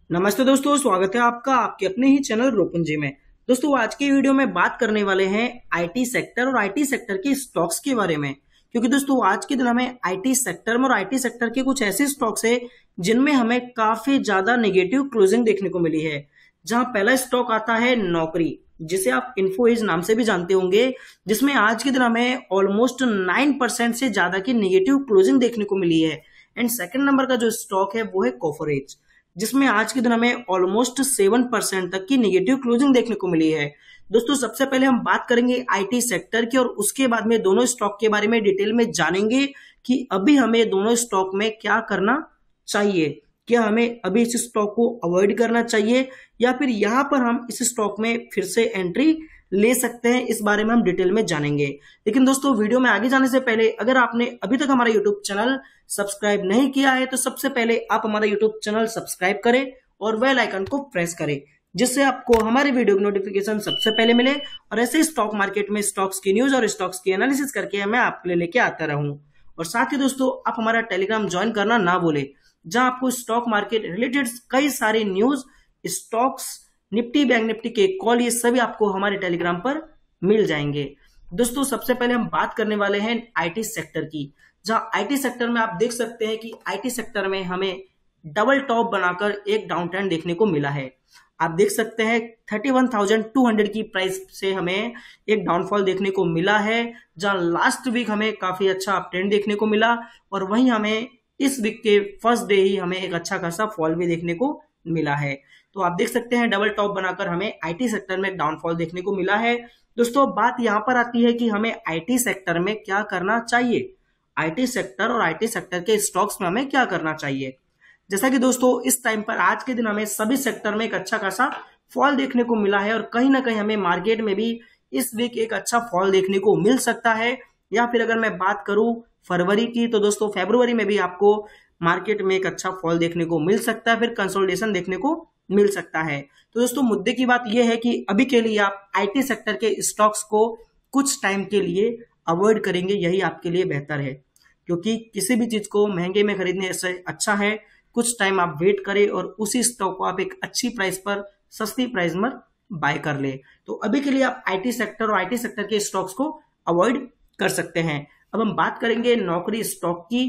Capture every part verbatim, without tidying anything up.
नमस्ते दोस्तों, स्वागत है आपका आपके अपने ही चैनल रोपुंजी में। दोस्तों आज की वीडियो में बात करने वाले हैं आईटी सेक्टर और आईटी सेक्टर के स्टॉक्स के बारे में। क्योंकि दोस्तों आज के दिन हमें आईटी सेक्टर में और आईटी सेक्टर के कुछ ऐसे स्टॉक्स है जिनमें हमें काफी ज्यादा नेगेटिव क्लोजिंग देखने को मिली है। जहां पहला स्टॉक आता है नौकरी, जिसे आप इन्फोएज नाम से भी जानते होंगे, जिसमें आज के दिन हमें ऑलमोस्ट नाइन परसेंट से ज्यादा की नेगेटिव क्लोजिंग देखने को मिली है। एंड सेकंड नंबर का जो स्टॉक है वो है कोफोरेज, जिसमें आज के दिन हमें ऑलमोस्ट सेवन परसेंट तक की नेगेटिव क्लोजिंग देखने को मिली है। दोस्तों सबसे पहले हम बात करेंगे आईटी सेक्टर की और उसके बाद में दोनों स्टॉक के बारे में डिटेल में जानेंगे कि अभी हमें दोनों स्टॉक में क्या करना चाहिए। क्या हमें अभी इस स्टॉक को अवॉइड करना चाहिए या फिर यहां पर हम इस स्टॉक में फिर से एंट्री ले सकते हैं, इस बारे में हम डिटेल में जानेंगे। लेकिन दोस्तों वीडियो में आगे जाने से पहले अगर आपने अभी तक हमारा यूट्यूब चैनल सब्सक्राइब नहीं किया है तो सबसे पहले आप हमारा यूट्यूब चैनल सब्सक्राइब करें और बेल आइकन को प्रेस करें, जिससे आपको हमारे वीडियो की नोटिफिकेशन सबसे पहले मिले और ऐसे स्टॉक मार्केट में स्टॉक्स की न्यूज और स्टॉक्स की एनालिसिस करके मैं आपके लिए लेके आता रहूं। और साथ ही दोस्तों आप हमारा टेलीग्राम ज्वाइन करना ना भूलें, जहां आपको स्टॉक मार्केट रिलेटेड कई सारे news, stocks, Nifty, bank Nifty के कॉल, ये सभी आपको हमारे टेलीग्राम पर मिल जाएंगे। दोस्तों सबसे पहले हम बात करने वाले हैं आईटी सेक्टर की, जहां आईटी सेक्टर में आप देख सकते हैं कि आईटी सेक्टर में हमें डबल टॉप बनाकर एक डाउन ट्रेंड देखने को मिला है। आप देख सकते हैं thirty one thousand two hundred की प्राइस से हमें एक डाउनफॉल देखने को मिला है, जहां लास्ट वीक हमें काफी अच्छा अप ट्रेंड देखने को मिला और वहीं हमें इस वीक के फर्स्ट डे ही हमें एक अच्छा खासा फॉल भी देखने को मिला है। तो आप देख सकते हैं डबल टॉप बनाकर हमें आईटी सेक्टर में डाउनफॉल देखने को मिला है। दोस्तों बात यहां पर आती है कि हमें आईटी सेक्टर में क्या करना चाहिए, आईटी सेक्टर और आईटी सेक्टर के स्टॉक्स में हमें क्या करना चाहिए। जैसा कि दोस्तों इस टाइम पर आज के दिन हमें सभी सेक्टर में एक अच्छा खासा फॉल देखने को मिला है और कहीं ना कहीं हमें मार्केट में भी इस वीक एक अच्छा फॉल देखने को मिल सकता है। या फिर अगर मैं बात करूं फरवरी की तो दोस्तों फरवरी में भी आपको मार्केट में एक अच्छा फॉल देखने को मिल सकता है, फिर कंसोलिडेशन देखने को मिल सकता है। तो दोस्तों मुद्दे की बात यह है कि अभी के लिए आप आईटी सेक्टर के स्टॉक्स को कुछ टाइम के लिए अवॉइड करेंगे, यही आपके लिए बेहतर है। क्योंकि किसी भी चीज को महंगे में खरीदने से अच्छा है कुछ टाइम आप वेट करें और उसी स्टॉक को आप एक अच्छी प्राइस पर, सस्ती प्राइस में बाय कर ले। तो अभी के लिए आप आईटी सेक्टर और आईटी सेक्टर के स्टॉक्स को अवॉइड कर सकते हैं। अब हम बात करेंगे नौकरी स्टॉक की,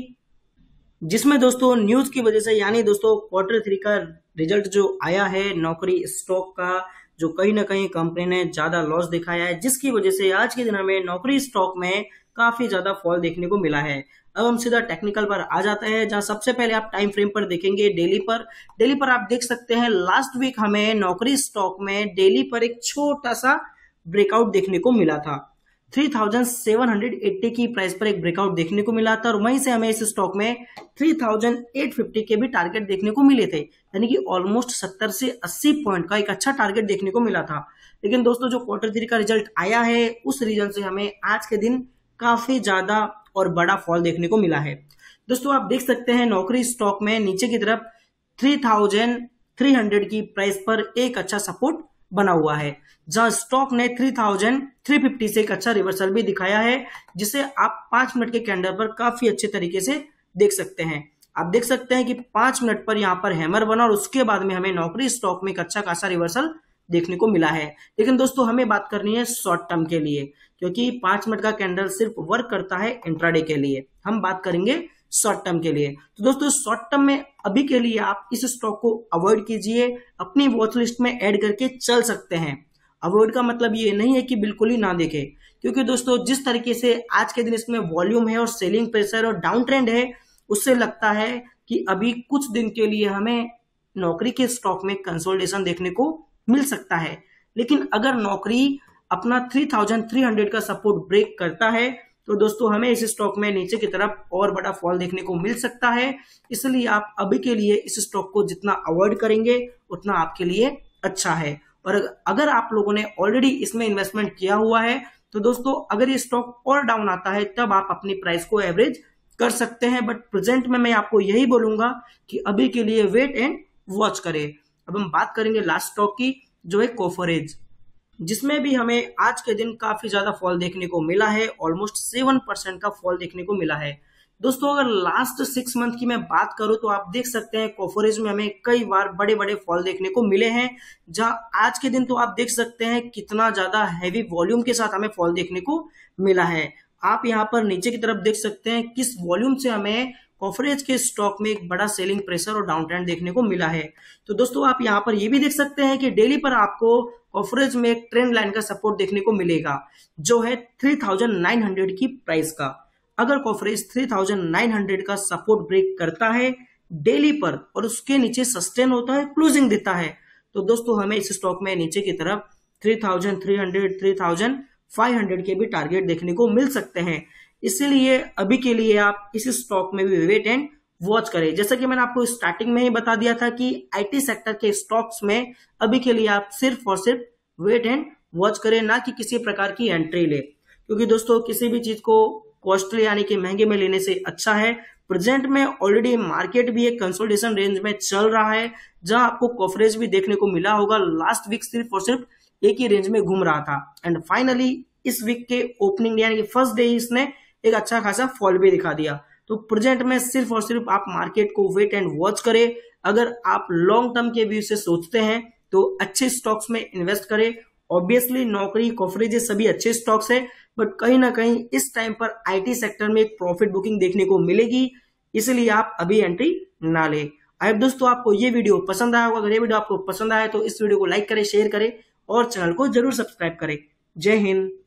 जिसमें दोस्तों न्यूज की वजह से, यानी दोस्तों क्वार्टर थ्री का रिजल्ट जो आया है नौकरी स्टॉक का, जो कहीं ना कहीं कंपनी ने ज्यादा लॉस दिखाया है, जिसकी वजह से आज के दिन हमें नौकरी स्टॉक में काफी ज्यादा फॉल देखने को मिला है। अब हम सीधा टेक्निकल पर आ जाते हैं, जहां सबसे पहले आप टाइम फ्रेम पर देखेंगे डेली पर। डेली पर आप देख सकते हैं लास्ट वीक हमें नौकरी स्टॉक में डेली पर एक छोटा सा ब्रेकआउट देखने को मिला था। Three thousand seven hundred eighty की प्राइस पर एक ब्रेकआउट देखने को मिला था और वहीं से हमें इस स्टॉक में थ्री थाउजेंड एट फिफ्टी के भी टारगेट देखने को मिले थे, यानी कि ऑलमोस्ट सत्तर से अस्सी पॉइंट का एक अच्छा टारगेट देखने को मिला था। लेकिन दोस्तों जो क्वार्टर थ्री का रिजल्ट आया है उस रीजन से हमें आज के दिन काफी ज्यादा और बड़ा फॉल देखने को मिला है। दोस्तों आप देख सकते हैं नौकरी स्टॉक में नीचे की तरफ थ्री थाउजेंड थ्री हंड्रेड की प्राइस पर एक अच्छा सपोर्ट बना हुआ है, जहां स्टॉक ने थ्री थाउजेंड थ्री फिफ्टी से एक अच्छा रिवर्सल भी दिखाया है, जिसे आप पांच मिनट के कैंडल पर काफी अच्छे तरीके से देख सकते हैं। आप देख सकते हैं कि पांच मिनट पर यहां पर हैमर बना और उसके बाद में हमें नौकरी स्टॉक में एक अच्छा खासा रिवर्सल देखने को मिला है। लेकिन दोस्तों हमें बात करनी है शॉर्ट टर्म के लिए, क्योंकि पांच मिनट का कैंडल सिर्फ वर्क करता है इंट्राडे के लिए, हम बात करेंगे शॉर्ट टर्म के लिए। तो दोस्तों शॉर्ट टर्म में अभी के लिए आप इस स्टॉक को अवॉइड कीजिए, अपनी वॉच लिस्ट में ऐड करके चल सकते हैं। अवॉइड का मतलब ये नहीं है कि बिल्कुल ही ना देखें, क्योंकि दोस्तों जिस तरीके से आज के दिन इसमें वॉल्यूम है और सेलिंग प्रेशर और डाउन ट्रेंड है, उससे लगता है कि अभी कुछ दिन के लिए हमें नौकरी के स्टॉक में कंसोलिडेशन देखने को मिल सकता है। लेकिन अगर नौकरी अपना थ्री थाउजेंड थ्री हंड्रेड का सपोर्ट ब्रेक करता है तो दोस्तों हमें इस स्टॉक में नीचे की तरफ और बड़ा फॉल देखने को मिल सकता है। इसलिए आप अभी के लिए इस स्टॉक को जितना अवॉइड करेंगे उतना आपके लिए अच्छा है। और अगर आप लोगों ने ऑलरेडी इसमें इन्वेस्टमेंट किया हुआ है तो दोस्तों अगर ये स्टॉक और डाउन आता है तब आप अपनी प्राइस को एवरेज कर सकते हैं, बट प्रेजेंट में मैं आपको यही बोलूंगा कि अभी के लिए वेट एंड वॉच करें। अब हम बात करेंगे लास्ट स्टॉक की, जो है कोफोरेज, जिसमें भी हमें आज के दिन काफी ज्यादा फॉल देखने को मिला है, ऑलमोस्ट सेवन परसेंट का फॉल देखने को मिला है। दोस्तों अगर लास्ट सिक्स मंथ की मैं बात करूं तो आप देख सकते हैं कॉफरेज में हमें कई बार बड़े बड़े फॉल देखने को मिले हैं, जहां आज के दिन तो आप देख सकते हैं कितना ज्यादा हैवी वॉल्यूम के साथ हमें फॉल देखने को मिला है। आप यहां पर नीचे की तरफ देख सकते हैं किस वॉल्यूम से हमें कॉफरेज के स्टॉक में एक बड़ा सेलिंग प्रेशर और डाउन ट्रेंड देखने को मिला है। तो दोस्तों आप यहां पर यह भी देख सकते हैं कि डेली पर आपको कॉफरेज में एक ट्रेंड लाइन का सपोर्ट देखने को मिलेगा, जो है थ्री थाउजेंड नाइन हंड्रेड की प्राइस का। अगर Coforge three thousand nine hundred का सपोर्ट ब्रेक करता है डेली पर और उसके नीचे सस्टेन होता है, क्लोजिंग देता है, तो दोस्तों हमें इस स्टॉक में नीचे की तरफ three thousand three hundred, three thousand five hundred के भी टारगेट देखने को मिल सकते हैं। इसीलिए अभी के लिए आप इस स्टॉक में भी वेट एंड वॉच करें। जैसा कि मैंने आपको स्टार्टिंग में ही बता दिया था कि आईटी सेक्टर के स्टॉक्स में अभी के लिए आप सिर्फ और सिर्फ वेट एंड वॉच करें, ना कि किसी प्रकार की एंट्री ले, क्योंकि दोस्तों किसी भी चीज को कॉस्टली यानी कि महंगे में लेने से अच्छा है। प्रेजेंट में ऑलरेडी मार्केट भी एक कंसोलिडेशन रेंज में चल रहा है, जहां आपको कॉफरेज भी देखने को मिला होगा लास्ट वीक सिर्फ और सिर्फ एक ही रेंज में घूम रहा था, एंड फाइनली इस वीक के ओपनिंग यानी कि फर्स्ट डे इसने एक अच्छा खासा फॉल भी दिखा दिया। तो प्रेजेंट में सिर्फ और सिर्फ आप मार्केट को वेट एंड वॉच करें। अगर आप लॉन्ग टर्म के व्यू से सोचते हैं तो अच्छे स्टॉक्स में इन्वेस्ट करें। ऑब्वियसली नौकरी, कॉफरेज सभी अच्छे स्टॉक्स है, बट कहीं ना कहीं इस टाइम पर आईटी सेक्टर में एक प्रॉफिट बुकिंग देखने को मिलेगी, इसलिए आप अभी एंट्री ना ले। आई दोस्तों आपको ये वीडियो पसंद आया होगा। अगर ये वीडियो आपको पसंद आया तो इस वीडियो को लाइक करें, शेयर करें और चैनल को जरूर सब्सक्राइब करें। जय हिंद।